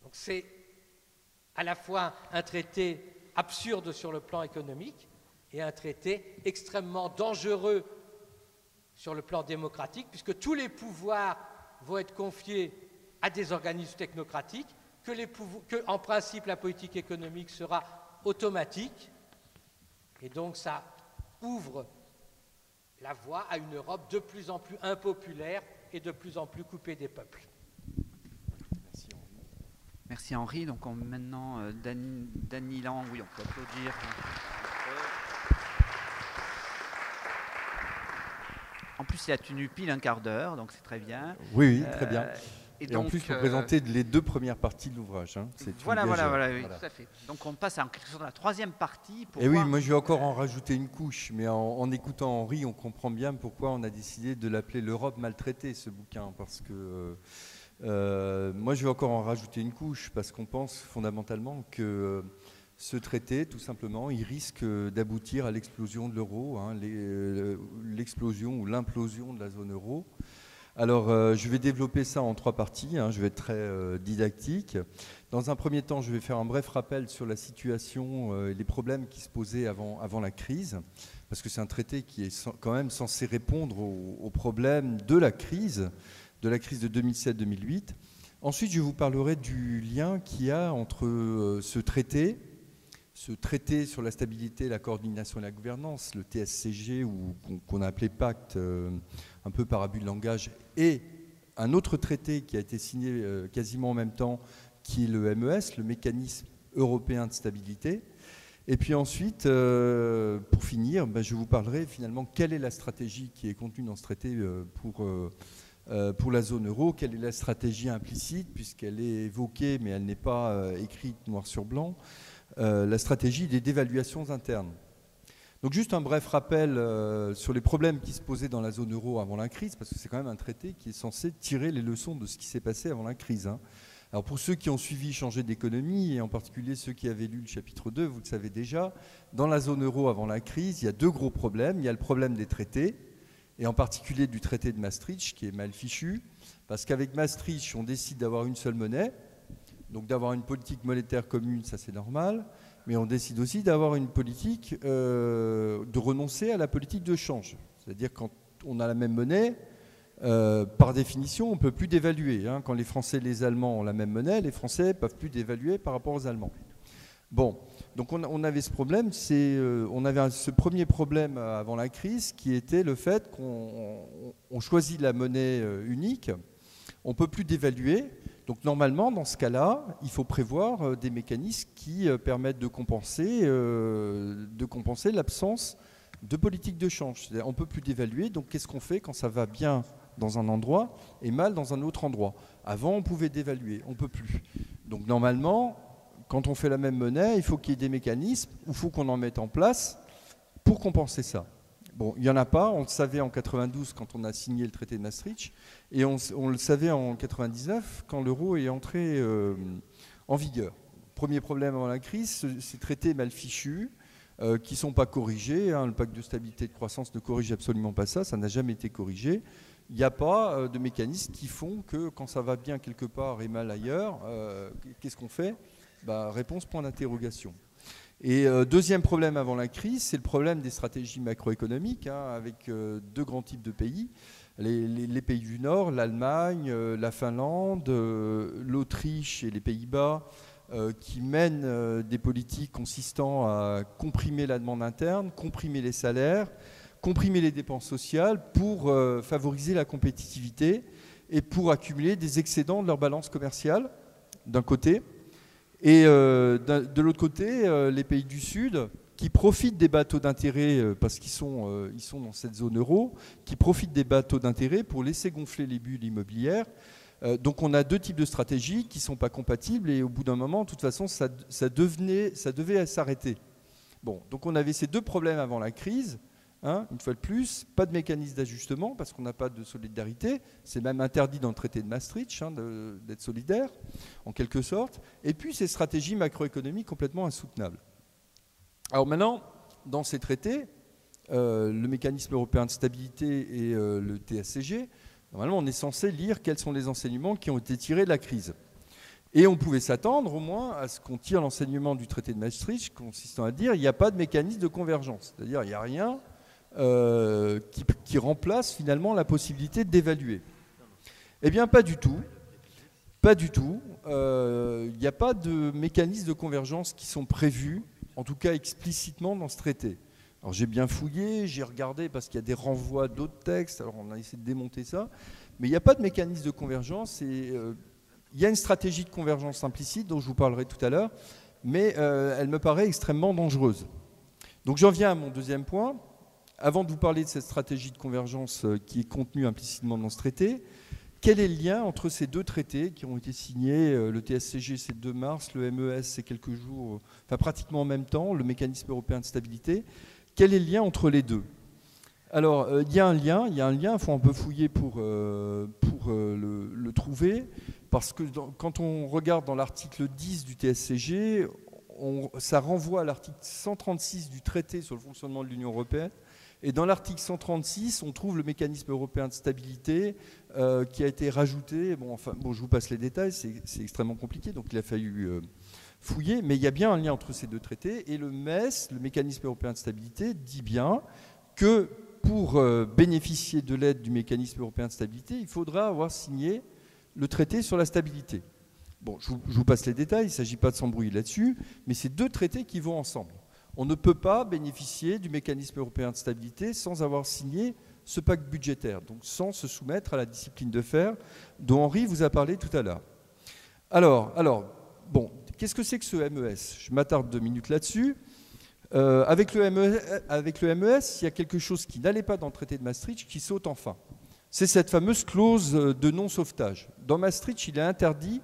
Donc c'est à la fois un traité absurde sur le plan économique et un traité extrêmement dangereux sur le plan démocratique, puisque tous les pouvoirs vont être confiés à des organismes technocratiques, que en principe la politique économique sera automatique, et donc ça ouvre la voie à une Europe de plus en plus impopulaire et de plus en plus coupée des peuples. Merci Henri. Merci Henri. Donc maintenant, Dany Lang, oui, on peut applaudir. En plus, il a tenu pile un quart d'heure, donc c'est très bien. Oui, très bien. Et en donc, plus, il faut présenter les deux premières parties de l'ouvrage. Hein. Voilà, oui, tout à fait. Donc on passe en quelque sorte à la troisième partie. Et oui, moi je vais encore en rajouter une couche, mais en écoutant Henri, on comprend bien pourquoi on a décidé de l'appeler l'Europe maltraitée, ce bouquin, parce que moi je vais encore en rajouter une couche, parce qu'on pense fondamentalement que ce traité, tout simplement, il risque d'aboutir à l'explosion de l'euro, hein, l'explosion ou l'implosion de la zone euro. Alors, je vais développer ça en trois parties, hein, je vais être très didactique. Dans un premier temps, je vais faire un bref rappel sur la situation et les problèmes qui se posaient avant la crise, parce que c'est un traité qui est quand même censé répondre aux problèmes de la crise de 2007-2008. Ensuite, je vous parlerai du lien qu'il y a entre ce traité sur la stabilité, la coordination et la gouvernance, le TSCG, ou qu'on a appelé pacte un peu par abus de langage, et un autre traité qui a été signé quasiment en même temps, qui est le MES, le mécanisme européen de stabilité. Et puis ensuite, pour finir, je vous parlerai finalement quelle est la stratégie qui est contenue dans ce traité pour la zone euro, quelle est la stratégie implicite, puisqu'elle est évoquée, mais elle n'est pas écrite noir sur blanc, la stratégie des dévaluations internes. Donc juste un bref rappel sur les problèmes qui se posaient dans la zone euro avant la crise, parce que c'est quand même un traité qui est censé tirer les leçons de ce qui s'est passé avant la crise. Hein. Alors pour ceux qui ont suivi Changer d'économie, et en particulier ceux qui avaient lu le chapitre 2, vous le savez déjà, dans la zone euro avant la crise, il y a deux gros problèmes. Il y a le problème des traités, et en particulier du traité de Maastricht, qui est mal fichu, parce qu'avec Maastricht, on décide d'avoir une seule monnaie, donc d'avoir une politique monétaire commune, ça c'est normal, mais on décide aussi d'avoir une politique, de renoncer à la politique de change. C'est-à-dire quand on a la même monnaie, par définition, on ne peut plus dévaluer. Hein. Quand les Français et les Allemands ont la même monnaie, les Français ne peuvent plus dévaluer par rapport aux Allemands. Bon, donc on avait ce problème, on avait ce premier problème avant la crise qui était le fait qu'on choisit la monnaie unique, on ne peut plus dévaluer. Donc normalement, dans ce cas-là, il faut prévoir des mécanismes qui permettent de compenser l'absence de politique de change. C'est-à-dire, on ne peut plus dévaluer, donc qu'est-ce qu'on fait quand ça va bien dans un endroit et mal dans un autre endroit? Avant, on pouvait dévaluer, on ne peut plus. Donc normalement, quand on fait la même monnaie, il faut qu'il y ait des mécanismes, il faut qu'on en mette en place pour compenser ça. Bon, il n'y en a pas, on le savait en 92 quand on a signé le traité de Maastricht, et on le savait en 99 quand l'euro est entré en vigueur. Premier problème avant la crise, ces traités mal fichus, qui ne sont pas corrigés. Hein, le pacte de stabilité et de croissance ne corrige absolument pas ça, ça n'a jamais été corrigé. Il n'y a pas de mécanismes qui font que quand ça va bien quelque part et mal ailleurs, qu'est-ce qu'on fait? Réponse point d'interrogation. Et deuxième problème avant la crise, c'est le problème des stratégies macroéconomiques, hein, avec deux grands types de pays. Les pays du Nord, l'Allemagne, la Finlande, l'Autriche et les Pays-Bas, qui mènent des politiques consistant à comprimer la demande interne, comprimer les salaires, comprimer les dépenses sociales pour favoriser la compétitivité et pour accumuler des excédents de leur balance commerciale, d'un côté. Et de l'autre côté, les pays du Sud, qui profitent des bas taux d'intérêt, parce qu'ils sont dans cette zone euro, qui profitent des bas taux d'intérêt pour laisser gonfler les bulles immobilières. Donc on a deux types de stratégies qui ne sont pas compatibles, et au bout d'un moment, de toute façon, ça devait s'arrêter. Bon, donc on avait ces deux problèmes avant la crise. Hein, une fois de plus, pas de mécanisme d'ajustement parce qu'on n'a pas de solidarité. C'est même interdit dans le traité de Maastricht, hein, d'être solidaire, en quelque sorte. Et puis ces stratégies macroéconomiques complètement insoutenables. Alors maintenant, dans ces traités, le mécanisme européen de stabilité et le TSCG, normalement on est censé lire quels sont les enseignements qui ont été tirés de la crise. Et on pouvait s'attendre au moins à ce qu'on tire l'enseignement du traité de Maastricht, consistant à dire qu'il n'y a pas de mécanisme de convergence. C'est-à-dire qu'il n'y a rien qui remplace finalement la possibilité d'évaluer. Eh bien, pas du tout. Pas du tout. Il n'y a pas de mécanismes de convergence qui sont prévus, en tout cas explicitement dans ce traité. Alors j'ai bien fouillé, j'ai regardé parce qu'il y a des renvois d'autres textes, alors on a essayé de démonter ça, mais il n'y a pas de mécanisme de convergence et il y a une stratégie de convergence implicite dont je vous parlerai tout à l'heure, mais elle me paraît extrêmement dangereuse. Donc j'en viens à mon deuxième point. Avant de vous parler de cette stratégie de convergence qui est contenue implicitement dans ce traité, quel est le lien entre ces deux traités qui ont été signés? Le TSCG, c'est le 2 mars, le MES, c'est quelques jours, enfin pratiquement en même temps, le mécanisme européen de stabilité. Quel est le lien entre les deux? Alors, il y a un lien, il faut un peu fouiller pour le trouver, parce que quand on regarde dans l'article 10 du TSCG, ça renvoie à l'article 136 du traité sur le fonctionnement de l'Union européenne. Et dans l'article 136, on trouve le mécanisme européen de stabilité qui a été rajouté. Bon, je vous passe les détails, c'est extrêmement compliqué, donc il a fallu fouiller. Mais il y a bien un lien entre ces deux traités. Et le MES, le mécanisme européen de stabilité, dit bien que pour bénéficier de l'aide du mécanisme européen de stabilité, il faudra avoir signé le traité sur la stabilité. Bon, je vous passe les détails, il ne s'agit pas de s'embrouiller là-dessus, mais c'est deux traités qui vont ensemble. On ne peut pas bénéficier du mécanisme européen de stabilité sans avoir signé ce pacte budgétaire, donc sans se soumettre à la discipline de fer dont Henri vous a parlé tout à l'heure. Alors, bon, qu'est-ce que c'est que ce MES? Je m'attarde 2 minutes là-dessus. Avec le MES, il y a quelque chose qui n'allait pas dans le traité de Maastricht qui saute enfin. C'est cette fameuse clause de non-sauvetage. Dans Maastricht, il est interdit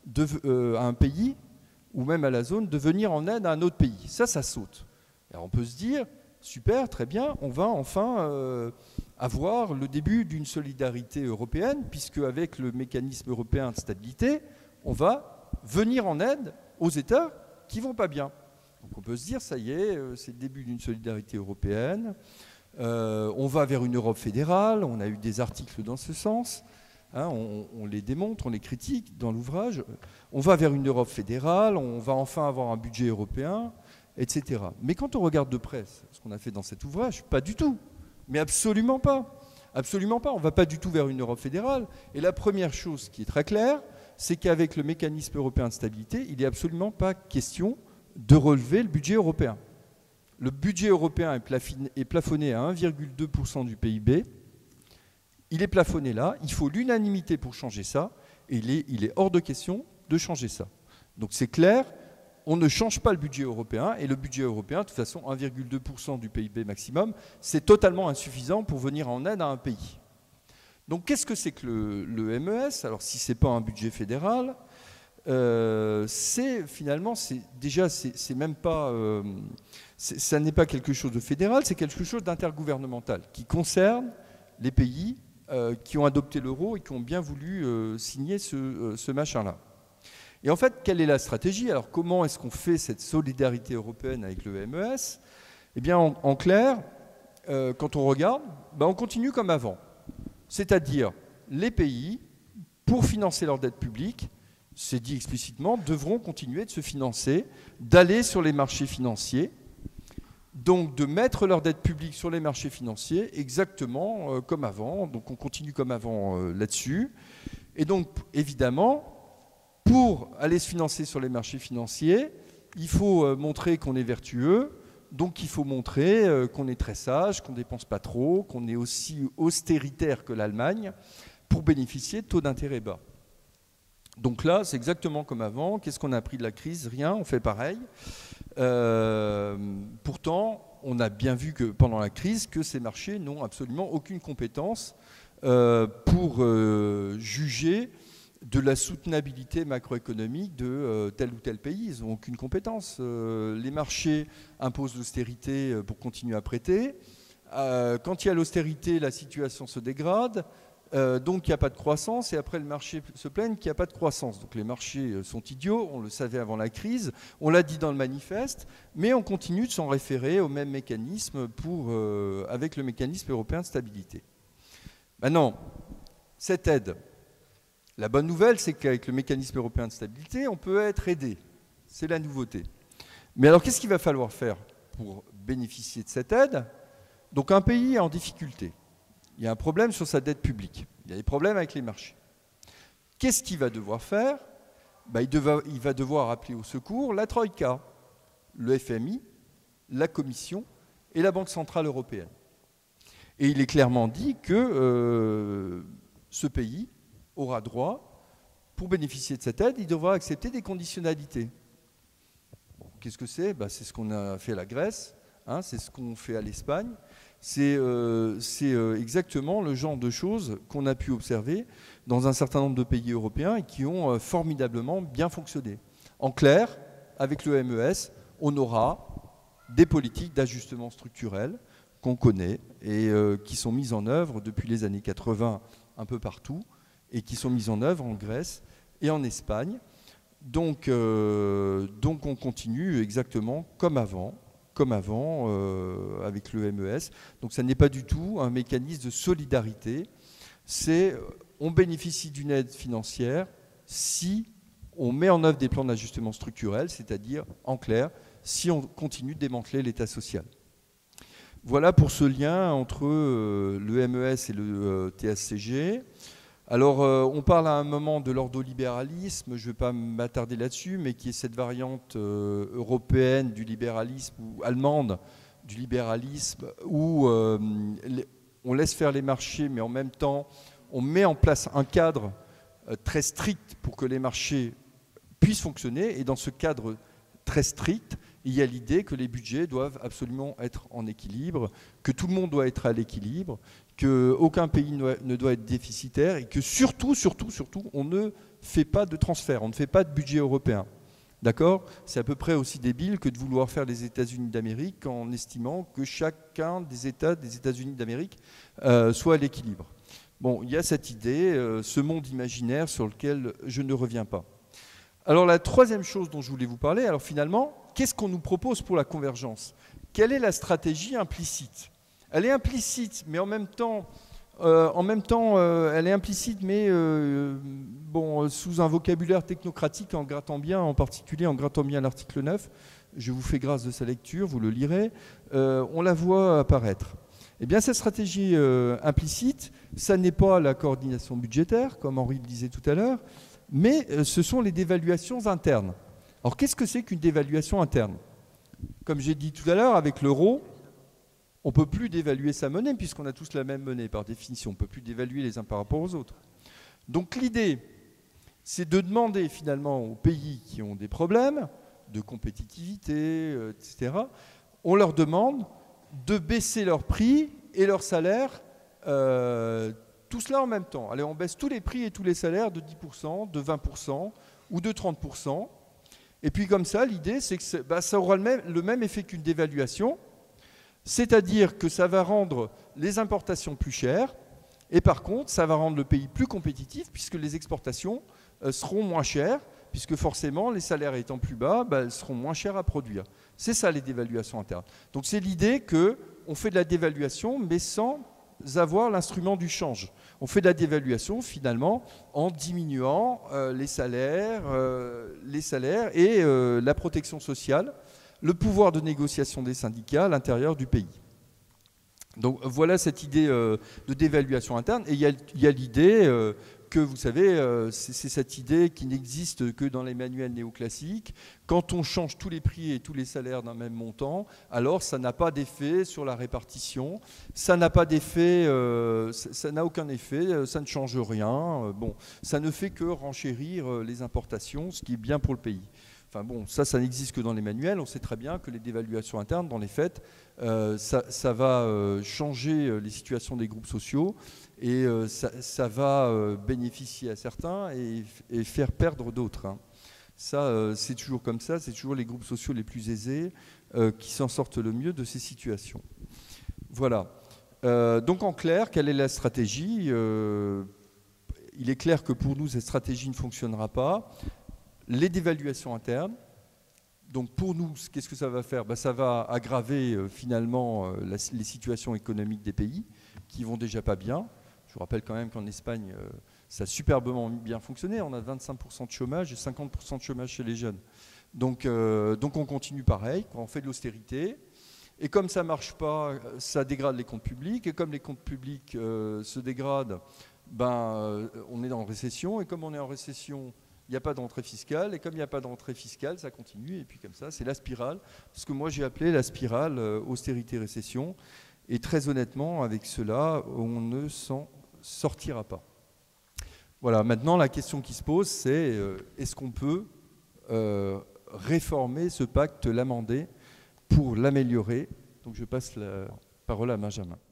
à un pays ou même à la zone, de venir en aide à un autre pays. Ça saute. Alors on peut se dire, super, très bien, on va enfin avoir le début d'une solidarité européenne, puisque avec le mécanisme européen de stabilité, on va venir en aide aux États qui ne vont pas bien. Donc on peut se dire, ça y est, c'est le début d'une solidarité européenne, on va vers une Europe fédérale, on a eu des articles dans ce sens. Hein, on les démontre, on les critique dans l'ouvrage. On va vers une Europe fédérale, on va enfin avoir un budget européen, etc. Mais quand on regarde de près ce qu'on a fait dans cet ouvrage, pas du tout. Mais absolument pas. Absolument pas. On ne va pas du tout vers une Europe fédérale. Et la première chose qui est très claire, c'est qu'avec le mécanisme européen de stabilité, il n'est absolument pas question de relever le budget européen. Le budget européen est plafonné à 1,2% du PIB. Il est plafonné là, il faut l'unanimité pour changer ça, et il est hors de question de changer ça. Donc c'est clair, on ne change pas le budget européen, et le budget européen, de toute façon, 1,2% du PIB maximum, c'est totalement insuffisant pour venir en aide à un pays. Donc qu'est-ce que c'est que le MES? Alors si ce n'est pas un budget fédéral, finalement, c'est même pas, ça n'est pas quelque chose de fédéral, c'est quelque chose d'intergouvernemental, qui concerne les pays qui ont adopté l'euro et qui ont bien voulu signer ce machin-là. Et en fait, quelle est la stratégie? Alors, comment est-ce qu'on fait cette solidarité européenne avec le MES? Eh bien, en clair, quand on regarde, on continue comme avant. C'est-à-dire, les pays, pour financer leur dette publique, c'est dit explicitement, devront continuer de se financer, d'aller sur les marchés financiers, donc de mettre leur dette publique sur les marchés financiers exactement comme avant. Donc on continue comme avant là-dessus. Et donc évidemment, pour aller se financer sur les marchés financiers, il faut montrer qu'on est vertueux. Donc il faut montrer qu'on est très sage, qu'on ne dépense pas trop, qu'on est aussi austéritaire que l'Allemagne pour bénéficier de taux d'intérêt bas. Donc là, c'est exactement comme avant. Qu'est-ce qu'on a appris de la crise? Rien, on fait pareil. Pourtant, on a bien vu que pendant la crise, que ces marchés n'ont absolument aucune compétence pour juger de la soutenabilité macroéconomique de tel ou tel pays. Ils n'ont aucune compétence. Les marchés imposent l'austérité pour continuer à prêter. Quand il y a l'austérité, la situation se dégrade. Donc il n'y a pas de croissance et après le marché se plaigne qu'il n'y a pas de croissance. Donc les marchés sont idiots, on le savait avant la crise, on l'a dit dans le manifeste, mais on continue de s'en référer au même mécanisme avec le mécanisme européen de stabilité. Maintenant, cette aide, La bonne nouvelle, c'est qu'avec le mécanisme européen de stabilité, on peut être aidé. C'est la nouveauté. Mais alors, qu'est-ce qu'il va falloir faire pour bénéficier de cette aide? Donc, un pays est en difficulté. Il y a un problème sur sa dette publique. Il y a des problèmes avec les marchés. Qu'est-ce qu'il va devoir faire? Il va devoir appeler au secours la Troïka, le FMI, la Commission et la Banque centrale européenne. Et il est clairement dit que ce pays aura droit, pour bénéficier de cette aide, il devra accepter des conditionnalités. Qu'est-ce que c'est? C'est ce qu'on a fait à la Grèce, hein, c'est ce qu'on fait à l'Espagne. C'est exactement le genre de choses qu'on a pu observer dans un certain nombre de pays européens et qui ont formidablement bien fonctionné. En clair, avec le MES, on aura des politiques d'ajustement structurel qu'on connaît et qui sont mises en œuvre depuis les années 80 un peu partout et qui sont mises en œuvre en Grèce et en Espagne. Donc on continue exactement comme avant avec le MES. Donc ça n'est pas du tout un mécanisme de solidarité. On bénéficie d'une aide financière si on met en œuvre des plans d'ajustement structurel, c'est-à-dire, en clair, si on continue de démanteler l'État social. Voilà pour ce lien entre le MES et le TSCG. Alors, on parle à un moment de l'ordolibéralisme, je ne vais pas m'attarder là-dessus, mais qui est cette variante européenne du libéralisme ou allemande du libéralisme où on laisse faire les marchés, mais en même temps, on met en place un cadre très strict pour que les marchés puissent fonctionner. Et dans ce cadre très strict, il y a l'idée que les budgets doivent absolument être en équilibre, que tout le monde doit être à l'équilibre, qu'aucun pays ne doit être déficitaire et que surtout, on ne fait pas de transfert, on ne fait pas de budget européen. D'accord? C'est à peu près aussi débile que de vouloir faire les États-Unis d'Amérique en estimant que chacun des États des États-Unis d'Amérique soit à l'équilibre. Bon, il y a cette idée, ce monde imaginaire sur lequel je ne reviens pas. Alors la troisième chose dont je voulais vous parler, alors finalement, qu'est-ce qu'on nous propose pour la convergence? Quelle est la stratégie implicite? Elle est implicite, mais en même temps, elle est implicite, mais sous un vocabulaire technocratique, en particulier en grattant bien l'article 9. Je vous fais grâce de sa lecture, vous le lirez. On la voit apparaître. Eh bien, cette stratégie implicite, ça n'est pas la coordination budgétaire, comme Henri le disait tout à l'heure, mais ce sont les dévaluations internes. Alors, qu'est-ce que c'est qu'une dévaluation interne? Comme j'ai dit tout à l'heure, avec l'euro, on ne peut plus dévaluer sa monnaie, puisqu'on a tous la même monnaie, par définition. On ne peut plus dévaluer les uns par rapport aux autres. Donc, l'idée, c'est de demander finalement aux pays qui ont des problèmes de compétitivité, etc., on leur demande de baisser leurs prix et leurs salaires, tout cela en même temps. Allez, on baisse tous les prix et tous les salaires de 10%, de 20% ou de 30%. Et puis comme ça, l'idée, c'est que ça aura le même effet qu'une dévaluation, c'est-à-dire que ça va rendre les importations plus chères, et par contre, ça va rendre le pays plus compétitif, puisque les exportations seront moins chères, puisque forcément, les salaires étant plus bas, elles seront moins chères à produire. C'est ça, les dévaluations internes. Donc c'est l'idée qu'on fait de la dévaluation, mais sans avoir l'instrument du change. On fait de la dévaluation, finalement, en diminuant les salaires et la protection sociale, le pouvoir de négociation des syndicats à l'intérieur du pays. Donc voilà cette idée de dévaluation interne. Et il y a l'idée que, vous savez, c'est cette idée qui n'existe que dans les manuels néoclassiques. Quand on change tous les prix et tous les salaires d'un même montant, alors ça n'a pas d'effet sur la répartition, ça n'a pas d'effet, ça n'a aucun effet, ça ne change rien. Bon, ça ne fait que renchérir les importations, ce qui est bien pour le pays. Enfin bon, ça n'existe que dans les manuels. On sait très bien que les dévaluations internes, dans les faits, ça va changer les situations des groupes sociaux et ça va bénéficier à certains et faire perdre d'autres. Hein. Ça, c'est toujours comme ça. C'est toujours les groupes sociaux les plus aisés qui s'en sortent le mieux de ces situations. Voilà. Donc en clair, quelle est la stratégie? Il est clair que pour nous, cette stratégie ne fonctionnera pas. Les dévaluations internes, donc pour nous, qu'est-ce que ça va faire? Ça va aggraver finalement les situations économiques des pays qui vont déjà pas bien. Je vous rappelle quand même qu'en Espagne, Ça a superbement bien fonctionné. On a 25% de chômage et 50% de chômage chez les jeunes. Donc on continue pareil, on fait de l'austérité. Et comme ça ne marche pas, ça dégrade les comptes publics. Et comme les comptes publics se dégradent, on est en récession. Et comme on est en récession, il n'y a pas d'entrée fiscale. Et comme il n'y a pas d'entrée fiscale, ça continue. Et puis comme ça, c'est la spirale. Ce que moi j'ai appelé la spirale austérité-récession. Et très honnêtement, avec cela, on ne s'en sortira pas. Voilà, maintenant la question qui se pose, c'est est-ce qu'on peut réformer ce pacte, l'amender pour l'améliorer? Donc je passe la parole à Benjamin.